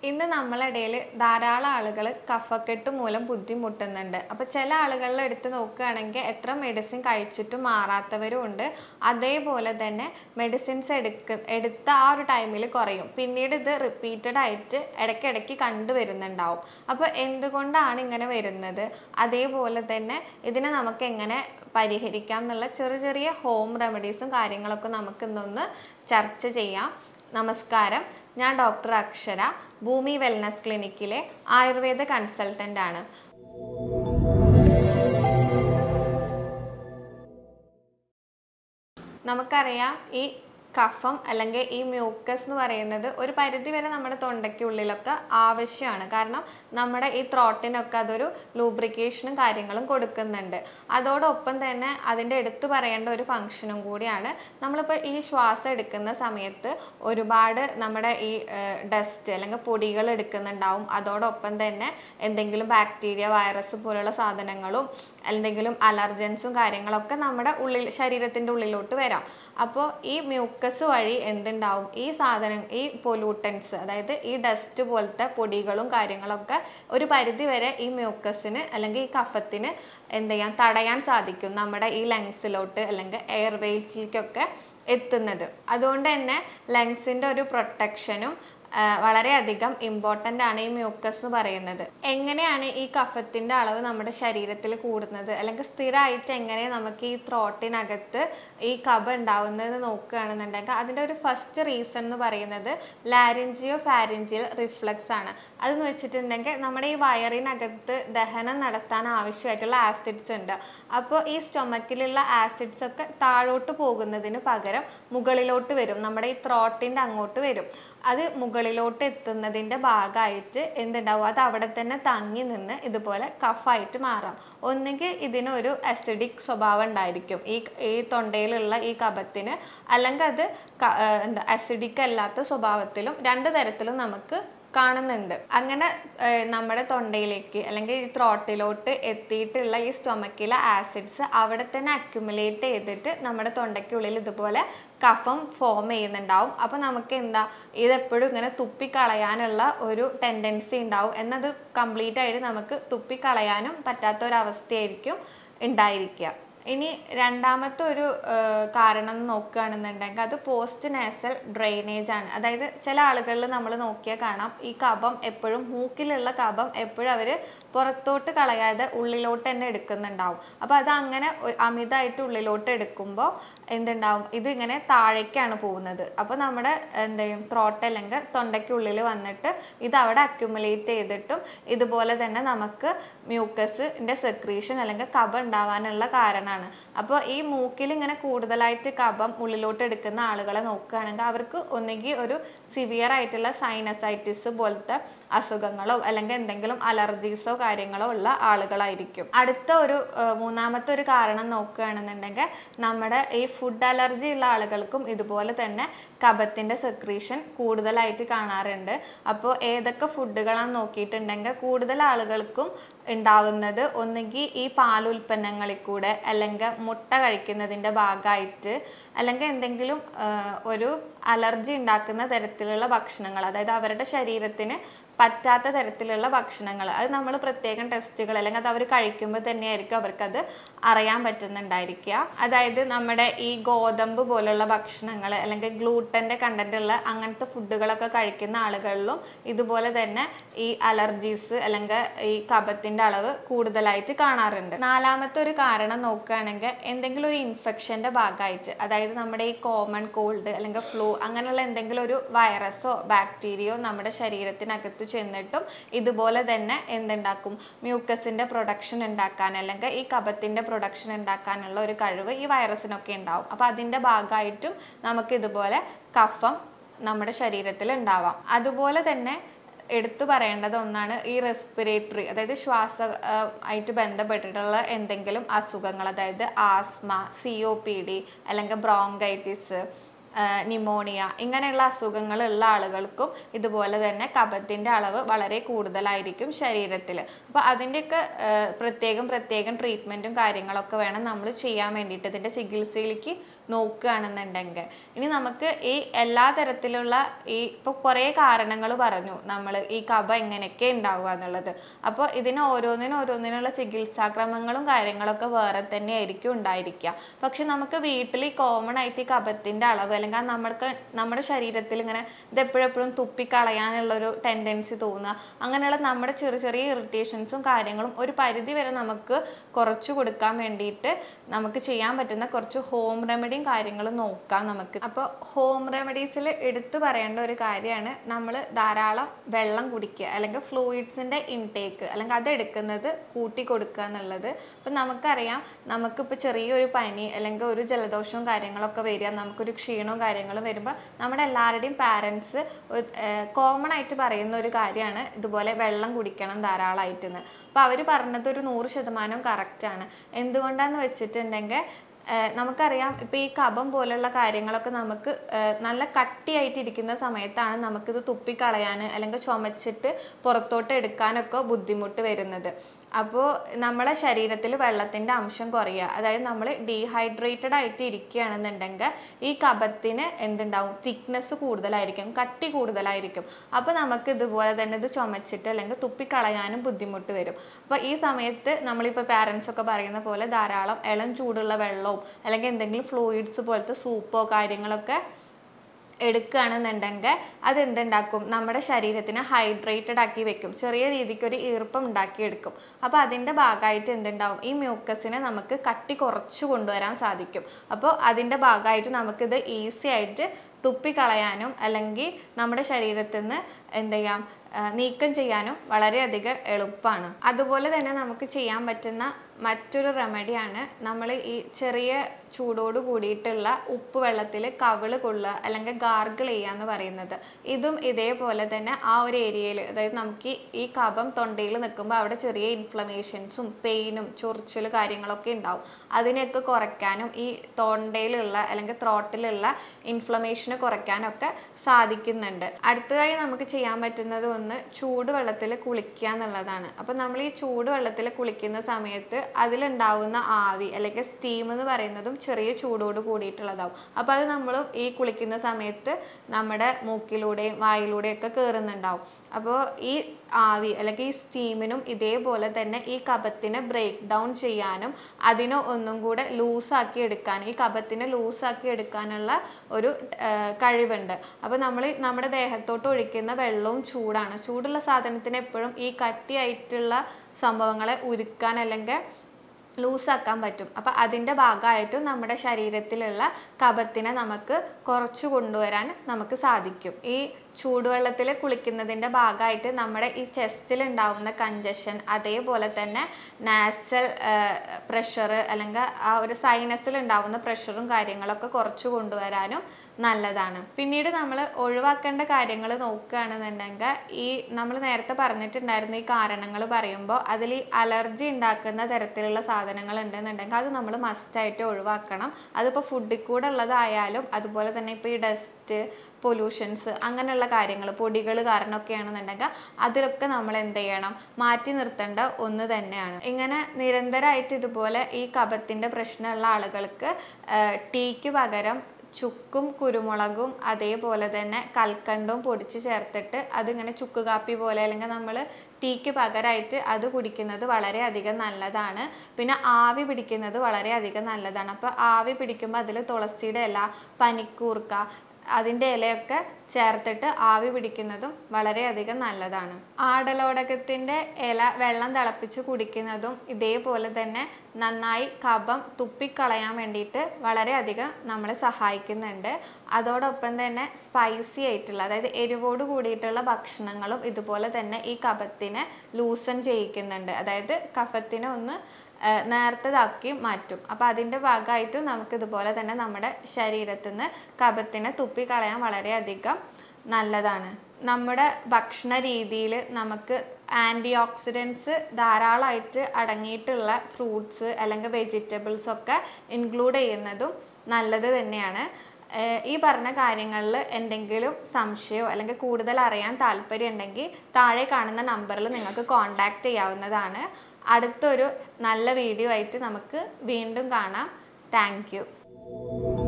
ഇന്ന് നമ്മളിടയിൽ ധാരാളം ആളുകൾ കഫക്കെട്ട് മൂലം ബുദ്ധിമുട്ടുന്നുണ്ട്. അപ്പോൾ ചില ആളുകളിൽ എടുത്ത് നോക്കുകയാണെങ്കിൽ എത്ര മെഡിസിൻ കഴിച്ചിട്ടും മാറാത്തവരും ഉണ്ട്. അതേപോലെ തന്നെ മെഡിസിൻസ് എടുത്ത ആ ഒരു ടൈമിൽ കുറയും, പിന്നീട് ഇത് റിപ്പീറ്റഡ് ആയിട്ട് ഇടയ്ക്കിടയ്ക്ക് കണ്ടുവരുന്നുണ്ടാവും. അപ്പോൾ എന്തുകൊണ്ടാണ് ഇങ്ങനെ വരുന്നത്, അതേപോലെ തന്നെ ഇതിനെ നമുക്ക് എങ്ങനെ പരിഹരിക്കാം എന്നുള്ള ചെറിയ ചെറിയ ഹോം റെമഡീസും കാര്യങ്ങളൊക്കെ നമുക്ക് ഇന്നൊന്ന് ചർച്ച ചെയ്യാം. നമസ്കാരം, ഞാൻ ഡോക്ടർ അക്ഷര, ഭൂമി വെൽനസ് ക്ലിനിക്കിലെ ആയുർവേദ കൺസൾട്ടൻ്റ് ആണ്. നമുക്കറിയാം, ഈ കഫം അല്ലെങ്കിൽ ഈ മ്യൂക്കസ് എന്ന് പറയുന്നത് ഒരു പരിധി വരെ നമ്മുടെ തൊണ്ടയ്ക്കുള്ളിലൊക്കെ ആവശ്യമാണ്. കാരണം നമ്മുടെ ഈ ത്രോട്ടിനൊക്കെ അതൊരു ലൂബ്രിക്കേഷനും കാര്യങ്ങളും കൊടുക്കുന്നുണ്ട്. അതോടൊപ്പം തന്നെ അതിൻ്റെ എടുത്തു പറയേണ്ട ഒരു ഫങ്ഷനും കൂടിയാണ്, നമ്മളിപ്പോൾ ഈ ശ്വാസം എടുക്കുന്ന സമയത്ത് ഒരുപാട് നമ്മുടെ ഈ ഡസ്റ്റ് അല്ലെങ്കിൽ പൊടികൾ എടുക്കുന്നുണ്ടാവും. അതോടൊപ്പം തന്നെ എന്തെങ്കിലും ബാക്ടീരിയ, വൈറസ് പോലുള്ള സാധനങ്ങളും എന്തെങ്കിലും അലർജൻസും കാര്യങ്ങളൊക്കെ നമ്മുടെ ശരീരത്തിൻ്റെ ഉള്ളിലോട്ട് വരാം. അപ്പോൾ ഈ മ്യൂക്കസ് വഴി എന്തുണ്ടാവും, ഈ പൊല്യൂട്ടൻസ്, അതായത് ഈ ഡസ്റ്റ് പോലത്തെ പൊടികളും കാര്യങ്ങളൊക്കെ ഒരു പരിധി വരെ ഈ മ്യൂക്കസിന് അല്ലെങ്കിൽ ഈ കഫത്തിന് തടയാൻ സാധിക്കും, നമ്മുടെ ഈ ലങ്സിലോട്ട് അല്ലെങ്കിൽ എയർവേസിലേക്കൊക്കെ എത്തുന്നത്. അതുകൊണ്ട് തന്നെ ലങ്സിൻ്റെ ഒരു പ്രൊട്ടക്ഷനും വളരെയധികം ഇമ്പോർട്ടൻ്റ് ആണ് ഈ മ്യൂക്കസ് എന്ന് പറയുന്നത്. എങ്ങനെയാണ് ഈ കഫത്തിൻ്റെ അളവ് നമ്മുടെ ശരീരത്തിൽ കൂടുന്നത്, അല്ലെങ്കിൽ സ്ഥിരമായിട്ട് എങ്ങനെ നമുക്ക് ഈ ത്രോട്ടിനകത്ത് ഈ കഫ ഉണ്ടാവുന്നത് നോക്കുകയാണെന്നുണ്ടെങ്കിൽ അതിൻ്റെ ഒരു ഫസ്റ്റ് റീസൺ എന്ന് പറയുന്നത് ലാരിഞ്ചിയോ ഫാരിഞ്ചിയൽ റിഫ്ലക്സ് ആണ്. അതെന്ന് വെച്ചിട്ടുണ്ടെങ്കിൽ നമ്മുടെ ഈ വയറിനകത്ത് ദഹനം നടത്താൻ ആവശ്യമായിട്ടുള്ള ആസിഡ്സ് ഉണ്ട്. അപ്പോൾ ഈ സ്റ്റൊമക്കിലുള്ള ആസിഡ്സ് ഒക്കെ താഴോട്ട് പോകുന്നതിന് പകരം മുകളിലോട്ട് വരും, നമ്മുടെ ഈ ത്രോട്ടിൻ്റെ അങ്ങോട്ട് വരും. അത് മുകളിലോട്ട് എത്തുന്നതിൻ്റെ ഭാഗമായിട്ട് എന്തുണ്ടാവും, അത് അവിടെ തന്നെ തങ്ങി നിന്ന് ഇതുപോലെ കഫായിട്ട് മാറാം. ഒന്നുകിൽ ഇതിനൊരു അസിഡിക് സ്വഭാവം ഉണ്ടായിരിക്കും ഈ തൊണ്ടയിലുള്ള ഈ കഫത്തിന്, അല്ലെങ്കിൽ അത് അസിഡിക് അല്ലാത്ത സ്വഭാവത്തിലും, രണ്ട് തരത്തിലും നമുക്ക് കാണുന്നുണ്ട്. അങ്ങനെ നമ്മുടെ തൊണ്ടയിലേക്ക് അല്ലെങ്കിൽ ഈ ത്രോട്ടിലോട്ട് എത്തിയിട്ടുള്ള ഈ സ്റ്റൊമക്കിലെ ആസിഡ്സ് അവിടെ തന്നെ അക്യുമുലേറ്റ് ചെയ്തിട്ട് നമ്മുടെ തൊണ്ടയ്ക്കുള്ളിൽ ഇതുപോലെ കഫം ഫോം ചെയ്യുന്നുണ്ടാവും. അപ്പോൾ നമുക്ക് ഇതെപ്പോഴും ഇങ്ങനെ തുപ്പിക്കളയാനുള്ള ഒരു ടെൻഡൻസി ഉണ്ടാവും. എന്നത് കംപ്ലീറ്റ് ആയിട്ട് നമുക്ക് തുപ്പിക്കളയാനും പറ്റാത്ത ഒരവസ്ഥയായിരിക്കും ഉണ്ടായിരിക്കുക. ഇനി രണ്ടാമത്തെ ഒരു കാരണം നോക്കുകയാണെന്നുണ്ടെങ്കിൽ അത് പോസ്റ്റ് നാസൽ ഡ്രെയിനേജ് ആണ്. അതായത് ചില ആളുകളിൽ നമ്മൾ നോക്കിയാൽ കാണാം, ഈ കഫം എപ്പോഴും, മൂക്കിലുള്ള കഫം എപ്പോഴും അവർ പുറത്തോട്ട് കളയാതെ ഉള്ളിലോട്ട് തന്നെ എടുക്കുന്നുണ്ടാവും. അപ്പോൾ അത് അങ്ങനെ അമിതമായിട്ട് ഉള്ളിലോട്ട് എടുക്കുമ്പോൾ എന്തുണ്ടാവും, ഇതിങ്ങനെ താഴേക്കാണ് പോകുന്നത്. അപ്പോൾ നമ്മുടെ ത്രോട്ട് അല്ലെങ്കിൽ തൊണ്ടയ്ക്കുള്ളിൽ വന്നിട്ട് ഇത് അവിടെ അക്യുമുലേറ്റ് ചെയ്തിട്ടും ഇതുപോലെ തന്നെ നമുക്ക് മ്യൂക്കസിൻ്റെ സെക്രീഷൻ അല്ലെങ്കിൽ കഫം ഉണ്ടാവാനുള്ള കാരണമാണ്. അപ്പോൾ ഈ മൂക്കിൽ ഇങ്ങനെ കൂടുതലായിട്ട് കഫം ഉള്ളിലോട്ട് എടുക്കുന്ന ആളുകളെ നോക്കുകയാണെങ്കിൽ അവർക്ക് ഒന്നുകിൽ ഒരു സിവിയർ ആയിട്ടുള്ള സൈനസൈറ്റിസ് പോലത്തെ അസുഖങ്ങളോ അല്ലെങ്കിൽ എന്തെങ്കിലും അലർജീസോ കാര്യങ്ങളോ ഉള്ള ആളുകളായിരിക്കും. മൂന്നാമത്തെ ഒരു കാരണം നോക്കുകയാണെന്നുണ്ടെങ്കിൽ നമ്മുടെ ഈ ഫുഡ് അലർജി ഉള്ള ആളുകൾക്കും ഇതുപോലെ തന്നെ കഫത്തിൻ്റെ സെക്രീഷൻ കൂടുതലായിട്ട് കാണാറുണ്ട്. അപ്പോൾ ഏതൊക്കെ ഫുഡുകളാണെന്ന് നോക്കിയിട്ടുണ്ടെങ്കിൽ കൂടുതൽ ആളുകൾക്കും ഉണ്ടാവുന്നത് ഒന്നുകിൽ ഈ പാലുൽപ്പന്നങ്ങളിൽ കൂടെ, അല്ലെങ്കിൽ മുട്ട കഴിക്കുന്നതിൻ്റെ ഭാഗമായിട്ട്, അല്ലെങ്കിൽ എന്തെങ്കിലും ഒരു അലർജി ഉണ്ടാക്കുന്ന തരത്തിലുള്ള ഭക്ഷണങ്ങൾ, അതായത് അവരുടെ ശരീരത്തിന് പറ്റാത്ത തരത്തിലുള്ള ഭക്ഷണങ്ങൾ, അത് നമ്മൾ പ്രത്യേകം ടെസ്റ്റുകൾ അല്ലെങ്കിൽ അത് അവർ കഴിക്കുമ്പോൾ തന്നെയായിരിക്കും അവർക്കത് അറിയാൻ പറ്റുന്നുണ്ടായിരിക്കുക. അതായത് നമ്മുടെ ഈ ഗോതമ്പ് പോലുള്ള ഭക്ഷണങ്ങൾ അല്ലെങ്കിൽ ഗ്ലൂട്ടൻ്റെ കണ്ടന്റ് ഉള്ള അങ്ങനത്തെ ഫുഡുകളൊക്കെ കഴിക്കുന്ന ആളുകളിലും ഇതുപോലെ തന്നെ ഈ അലർജീസ് അല്ലെങ്കിൽ ഈ കഫത്തിൻ്റെ അളവ് കൂടുതലായിട്ട് കാണാറുണ്ട്. നാലാമത്തെ ഒരു കാരണം നോക്കുകയാണെങ്കിൽ എന്തെങ്കിലും ഒരു ഇൻഫെക്ഷൻ്റെ ഭാഗമായിട്ട്, അതായത് നമ്മുടെ ഈ കോമൺ കോൾഡ് അല്ലെങ്കിൽ ഫ്ലൂ അങ്ങനെയുള്ള എന്തെങ്കിലും ഒരു വൈറസോ ബാക്ടീരിയയോ നമ്മുടെ ശരീരത്തിനകത്ത് ചെന്നിട്ടും ഇതുപോലെ തന്നെ എന്തുണ്ടാക്കും, മ്യൂക്കസിൻ്റെ പ്രൊഡക്ഷൻ ഉണ്ടാക്കാൻ അല്ലെങ്കിൽ ഈ കഫത്തിൻ്റെ പ്രൊഡക്ഷൻ ഉണ്ടാക്കാനുള്ള ഒരു കഴിവ് ഈ വൈറസിനൊക്കെ ഉണ്ടാവും. അപ്പോൾ അതിൻ്റെ ഭാഗമായിട്ടും നമുക്ക് ഇതുപോലെ കഫം നമ്മുടെ ശരീരത്തിൽ ഉണ്ടാവാം. അതുപോലെ തന്നെ എടുത്തു പറയേണ്ടത് ഒന്നാണ് ഈ റെസ്പിറേറ്ററി, അതായത് ആയിട്ട് ബന്ധപ്പെട്ടിട്ടുള്ള എന്തെങ്കിലും അസുഖങ്ങൾ, അതായത് ആസ്മ, COPD അല്ലെങ്കിൽ ബ്രോങ്കൈറ്റിസ്, ന്യൂമോണിയ, ഇങ്ങനെയുള്ള അസുഖങ്ങളുള്ള ആളുകൾക്കും ഇതുപോലെ തന്നെ കഫത്തിൻ്റെ അളവ് വളരെ കൂടുതലായിരിക്കും ശരീരത്തിൽ. അപ്പോൾ അതിൻ്റെയൊക്കെ പ്രത്യേകം ട്രീറ്റ്മെൻറ്റും കാര്യങ്ങളൊക്കെ വേണം നമ്മൾ ചെയ്യാൻ വേണ്ടിയിട്ട്, ഇതിൻ്റെ ചികിത്സയിലേക്ക് നോക്കുകയാണെന്നുണ്ടെങ്കിൽ. ഇനി നമുക്ക് ഈ എല്ലാ തരത്തിലുള്ള ഇപ്പോൾ കുറേ കാരണങ്ങൾ പറഞ്ഞു നമ്മൾ ഈ കഫ എങ്ങനെയൊക്കെ ഉണ്ടാവുക എന്നുള്ളത്. അപ്പോൾ ഇതിന് ഓരോന്നിനുള്ള ചികിത്സാക്രമങ്ങളും കാര്യങ്ങളൊക്കെ വേറെ തന്നെ ആയിരിക്കും ഉണ്ടായിരിക്കുക. പക്ഷെ നമുക്ക് വീട്ടിൽ കോമൺ ആയിട്ട് ഈ കഫത്തിൻ്റെ അളവ് അല്ലെങ്കിൽ നമ്മുടെ ശരീരത്തിൽ ഇങ്ങനെ ഇതെപ്പോഴെപ്പോഴും തുപ്പിക്കളയാനുള്ളൊരു ടെൻഡൻസി തോന്നുക, അങ്ങനെയുള്ള നമ്മുടെ ചെറിയ ഇറിറ്റേഷൻസും കാര്യങ്ങളും ഒരു പരിധി വരെ നമുക്ക് കുറച്ചു കൊടുക്കാൻ വേണ്ടിയിട്ട് നമുക്ക് ചെയ്യാൻ പറ്റുന്ന കുറച്ച് ഹോം റെമഡിയും കാര്യങ്ങളും നോക്കാം നമുക്ക്. അപ്പോൾ ഹോം റെമഡീസിൽ എടുത്തു പറയേണ്ട ഒരു കാര്യമാണ് നമ്മൾ ധാരാളം വെള്ളം കുടിക്കുക, അല്ലെങ്കിൽ ഫ്ലൂയിഡ്സിൻ്റെ ഇൻടേക്ക് അല്ലെങ്കിൽ അതെടുക്കുന്നത് കൂട്ടി കൊടുക്കുക എന്നുള്ളത്. അപ്പം നമുക്കറിയാം, നമുക്കിപ്പോൾ ചെറിയൊരു പനി അല്ലെങ്കിൽ ഒരു ജലദോഷവും കാര്യങ്ങളൊക്കെ വരിക, നമുക്കൊരു ക്ഷീണവും കാര്യങ്ങളും വരുമ്പോൾ നമ്മുടെ എല്ലാവരുടെയും പാരൻസ് കോമൺ ആയിട്ട് പറയുന്ന ഒരു കാര്യമാണ് ഇതുപോലെ വെള്ളം കുടിക്കണം ധാരാളമായിട്ടെന്ന്. അപ്പോൾ അവർ പറഞ്ഞത് ഒരു 100% കറക്റ്റാണ്. എന്തുകൊണ്ടാന്ന് വെച്ചിട്ടുണ്ടെങ്കിൽ നമുക്കറിയാം, ഇപ്പം ഈ കഫം പോലുള്ള കാര്യങ്ങളൊക്കെ നമുക്ക് നല്ല കട്ടിയായിട്ടിരിക്കുന്ന സമയത്താണ് നമുക്കിത് തുപ്പിക്കളയാൻ അല്ലെങ്കിൽ ചുമച്ചിട്ട് പുറത്തോട്ട് എടുക്കാനൊക്കെ ബുദ്ധിമുട്ട് വരുന്നത്. അപ്പോൾ നമ്മളെ ശരീരത്തിൽ വെള്ളത്തിൻ്റെ അംശം കുറയുക, അതായത് നമ്മൾ ഡീഹൈഡ്രേറ്റഡ് ആയിട്ട് ഇരിക്കുകയാണെന്നുണ്ടെങ്കിൽ ഈ കഫത്തിന് എന്തുണ്ടാവും, തിക്നെസ് കൂടുതലായിരിക്കും, കട്ടി കൂടുതലായിരിക്കും. അപ്പോൾ നമുക്ക് ഇതുപോലെ തന്നെ ഇത് ചുമച്ചിട്ട് അല്ലെങ്കിൽ തുപ്പിക്കളയാനും ബുദ്ധിമുട്ട് വരും. അപ്പോൾ ഈ സമയത്ത് നമ്മളിപ്പോൾ പാരൻസ് ഒക്കെ പറയുന്ന പോലെ ധാരാളം ഇളം ചൂടുള്ള വെള്ളവും അല്ലെങ്കിൽ എന്തെങ്കിലും ഫ്ലൂയിഡ്സ് പോലത്തെ സൂപ്പോ കാര്യങ്ങളൊക്കെ എടുക്കുകയാണെന്നുണ്ടെങ്കിൽ അതെന്തുണ്ടാക്കും, നമ്മുടെ ശരീരത്തിനെ ഹൈഡ്രേറ്റഡ് ആക്കി വെക്കും, ചെറിയ രീതിക്ക് ഒരു ഈർപ്പം ഉണ്ടാക്കിയെടുക്കും. അപ്പോൾ അതിൻ്റെ ഭാഗമായിട്ട് എന്തുണ്ടാവും, ഈ മ്യൂക്കസിനെ നമുക്ക് കട്ടി കുറച്ച് കൊണ്ടുവരാൻ സാധിക്കും. അപ്പോൾ അതിൻ്റെ ഭാഗമായിട്ട് നമുക്കിത് ഈസി ആയിട്ട് തുപ്പിക്കളയാനും അല്ലെങ്കിൽ നമ്മുടെ ശരീരത്തിൽ നിന്ന് എന്ത് ചെയ്യാം, നീക്കം ചെയ്യാനും വളരെയധികം എളുപ്പമാണ്. അതുപോലെ തന്നെ നമുക്ക് ചെയ്യാൻ പറ്റുന്ന മറ്റൊരു റെമഡിയാണ് നമ്മൾ ഈ ചെറിയ ചൂടോട് കൂടിയിട്ടുള്ള ഉപ്പ് വെള്ളത്തിൽ കവിള് കൊള്ളുക അല്ലെങ്കിൽ ഗാർഗിൾ ചെയ്യുക എന്ന് പറയുന്നത്. ഇതും ഇതേപോലെ തന്നെ ആ ഒരു ഏരിയയിൽ, അതായത് നമുക്ക് ഈ കഫം തൊണ്ടയിൽ നിൽക്കുമ്പോൾ അവിടെ ചെറിയ ഇൻഫ്ലമേഷൻസും പെയിനും ചൊറിച്ചിൽ കാര്യങ്ങളൊക്കെ ഉണ്ടാവും. അതിനെയൊക്കെ കുറയ്ക്കാനും ഈ തൊണ്ടയിലുള്ള അല്ലെങ്കിൽ ത്രോട്ടിലുള്ള ഇൻഫ്ലമേഷനെ കുറയ്ക്കാനൊക്കെ സാധിക്കുന്നുണ്ട്. അടുത്തതായി നമുക്ക് ചെയ്യാൻ പറ്റുന്നത് ഒന്ന് ചൂടുവെള്ളത്തിൽ കുളിക്കുക എന്നുള്ളതാണ്. അപ്പം നമ്മൾ ഈ ചൂടുവെള്ളത്തിൽ കുളിക്കുന്ന സമയത്ത് അതിലുണ്ടാവുന്ന ആവി അല്ലെങ്കിൽ സ്റ്റീം എന്ന് പറയുന്നതും ചെറിയ ചൂടോട് കൂടിയിട്ടുള്ളതാവും. അപ്പോൾ അത് നമ്മൾ ഈ കുളിക്കുന്ന സമയത്ത് നമ്മുടെ മൂക്കിലൂടെയും വായിലൂടെയും ഒക്കെ കയറുന്നുണ്ടാവും. അപ്പോൾ ഈ ആവി അല്ലെങ്കിൽ ഈ സ്റ്റീമിനും ഇതേപോലെ തന്നെ ഈ കഫത്തിനെ ബ്രേക്ക് ഡൗൺ ചെയ്യാനും അതിനെ ഒന്നും കൂടെ ലൂസാക്കി എടുക്കാൻ, ഈ കഫത്തിനെ ലൂസാക്കി എടുക്കാനുള്ള ഒരു കഴിവുണ്ട്. അപ്പോൾ നമ്മൾ നമ്മുടെ ദേഹത്തോട്ട് ഒഴിക്കുന്ന വെള്ളവും ചൂടാണ്. ചൂടുള്ള സാധനത്തിന് എപ്പോഴും ഈ കട്ടിയായിട്ടുള്ള സംഭവങ്ങളെ ഉരുക്കാൻ അല്ലെങ്കിൽ ലൂസാക്കാൻ പറ്റും. അപ്പം അതിൻ്റെ ഭാഗമായിട്ടും നമ്മുടെ ശരീരത്തിലുള്ള കഫത്തിനെ നമുക്ക് കുറച്ചു കൊണ്ടുവരാൻ നമുക്ക് സാധിക്കും. ഈ ചൂടുവെള്ളത്തിൽ കുളിക്കുന്നതിൻ്റെ ഭാഗമായിട്ട് നമ്മുടെ ഈ ചെസ്റ്റിൽ ഉണ്ടാവുന്ന കഞ്ചഷൻ, അതേപോലെ തന്നെ നാസൽ പ്രഷർ അല്ലെങ്കിൽ ആ ഒരു സൈനസിൽ ഉണ്ടാവുന്ന പ്രഷറും കാര്യങ്ങളൊക്കെ കുറച്ചു കൊണ്ടുവരാനും നല്ലതാണ്. പിന്നീട് നമ്മൾ ഒഴിവാക്കേണ്ട കാര്യങ്ങൾ നോക്കുകയാണെന്നുണ്ടെങ്കിൽ ഈ നമ്മൾ നേരത്തെ പറഞ്ഞിട്ടുണ്ടായിരുന്ന ഈ കാരണങ്ങൾ പറയുമ്പോൾ അതിൽ ഈ അലർജി ഉണ്ടാക്കുന്ന തരത്തിലുള്ള സാധനങ്ങൾ ഉണ്ടെന്നുണ്ടെങ്കിൽ അത് നമ്മൾ മസ്റ്റായിട്ട് ഒഴിവാക്കണം. അതിപ്പോൾ ഫുഡിൽ കൂടെ ഉള്ളതായാലും അതുപോലെ തന്നെ ഇപ്പോൾ ഈ ഡസ്റ്റ് പൊല്യൂഷൻസ് അങ്ങനെയുള്ള കാര്യങ്ങൾ പൊടികൾ കാരണമൊക്കെ ആണെന്നുണ്ടെങ്കിൽ അതിലൊക്കെ നമ്മൾ എന്ത് ചെയ്യണം, മാറ്റി നിർത്തേണ്ട ഒന്ന് തന്നെയാണ്. ഇങ്ങനെ നിരന്തരമായിട്ട് ഇതുപോലെ ഈ കഫത്തിൻ്റെ പ്രശ്നമുള്ള ആളുകൾക്ക് ടീക്ക് പകരം ചുക്കും കുരുമുളകും അതേപോലെ തന്നെ കൽക്കണ്ടവും പൊടിച്ച് ചേർത്തിട്ട് അതിങ്ങനെ ചുക്ക് കാപ്പി പോലെ അല്ലെങ്കിൽ നമ്മൾ ടീക്ക് പകരമായിട്ട് അത് കുടിക്കുന്നത് വളരെയധികം നല്ലതാണ്. പിന്നെ ആവി പിടിക്കുന്നത് വളരെയധികം നല്ലതാണ്. അപ്പോൾ ആവി പിടിക്കുമ്പോൾ അതിൽ തുളസിയുടെ ഇല, പനിക്കൂർക്ക അതിൻ്റെ ഇലയൊക്കെ ചേർത്തിട്ട് ആവി പിടിക്കുന്നതും വളരെയധികം നല്ലതാണ്. ആടലോടകത്തിൻ്റെ ഇല വെള്ളം തിളപ്പിച്ച് കുടിക്കുന്നതും ഇതേപോലെ തന്നെ നന്നായി കഫം തുപ്പിക്കളയാൻ വേണ്ടിയിട്ട് വളരെയധികം നമ്മളെ സഹായിക്കുന്നുണ്ട്. അതോടൊപ്പം തന്നെ സ്പൈസി ആയിട്ടുള്ള, അതായത് എരിവോട് കൂടിയിട്ടുള്ള ഭക്ഷണങ്ങളും ഇതുപോലെ തന്നെ ഈ കഫത്തിനെ ലൂസൺ ചെയ്യിക്കുന്നുണ്ട്, അതായത് കഫത്തിനെ ഒന്ന് നേർത്തതാക്കി മാറ്റും. അപ്പോൾ അതിൻ്റെ ഭാഗമായിട്ടും നമുക്ക് ഇതുപോലെ തന്നെ നമ്മുടെ ശരീരത്തിൽ നിന്ന് കഫത്തിനെ തുപ്പിക്കളയാൻ വളരെയധികം നല്ലതാണ്. നമ്മുടെ ഭക്ഷണ രീതിയിൽ നമുക്ക് ആൻറ്റി ഓക്സിഡൻസ് ധാരാളമായിട്ട് അടങ്ങിയിട്ടുള്ള ഫ്രൂട്ട്സ് അല്ലെങ്കിൽ വെജിറ്റബിൾസ് ഒക്കെ ഇൻക്ലൂഡ് ചെയ്യുന്നതും നല്ലത് തന്നെയാണ്. ഈ പറഞ്ഞ കാര്യങ്ങളിൽ എന്തെങ്കിലും സംശയമോ അല്ലെങ്കിൽ കൂടുതൽ അറിയാൻ താല്പര്യം ഉണ്ടെങ്കിൽ താഴെ കാണുന്ന നമ്പറിൽ നിങ്ങൾക്ക് കോൺടാക്റ്റ് ചെയ്യാവുന്നതാണ്. അടുത്തൊരു നല്ല വീഡിയോ ആയിട്ട് നമുക്ക് വീണ്ടും കാണാം. Thank U.